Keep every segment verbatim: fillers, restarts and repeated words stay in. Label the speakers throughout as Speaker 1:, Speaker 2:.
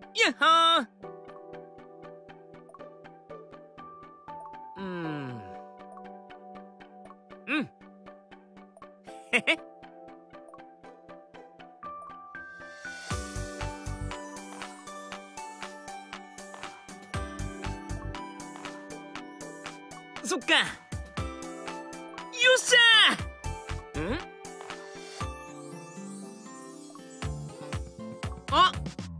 Speaker 1: やっほー。うーん。うん。へへ。そっか。よっしゃー。ん？あ。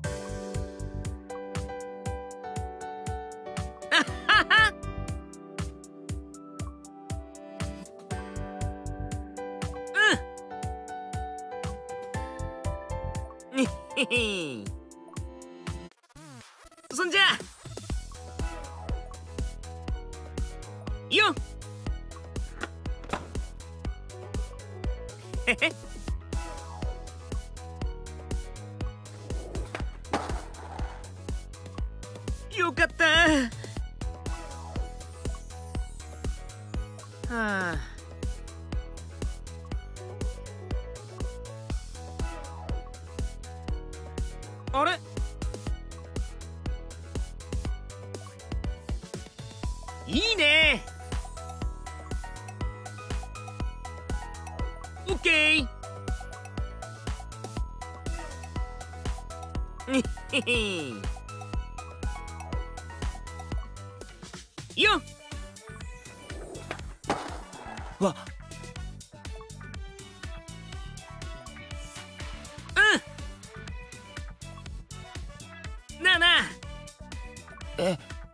Speaker 1: あはは。うん。にへへ。そんじゃよっ。へへ。よかった。はあ。あれ？いいね。オッケー。にへへ。よっ。
Speaker 2: わ。
Speaker 1: うん。なあなあ。
Speaker 2: え。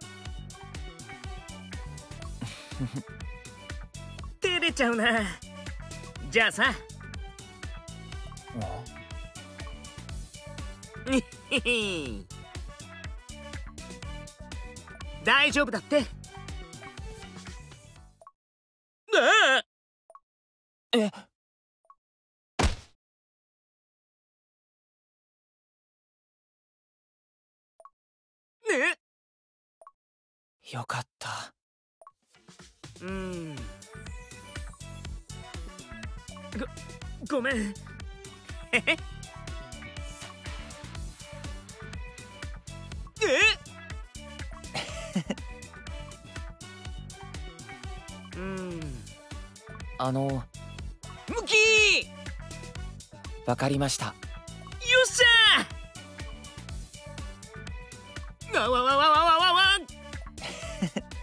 Speaker 1: 照れちゃうな。じゃあさ。にへへ。大丈夫だって。ああ。
Speaker 2: え。
Speaker 1: ね。
Speaker 2: よかった。
Speaker 1: うーん。ご、ごめん。へへ。え。うーん。
Speaker 2: あの。
Speaker 1: ムキー。
Speaker 2: わかりました。よ
Speaker 1: っしゃー。わわわわわわわわ。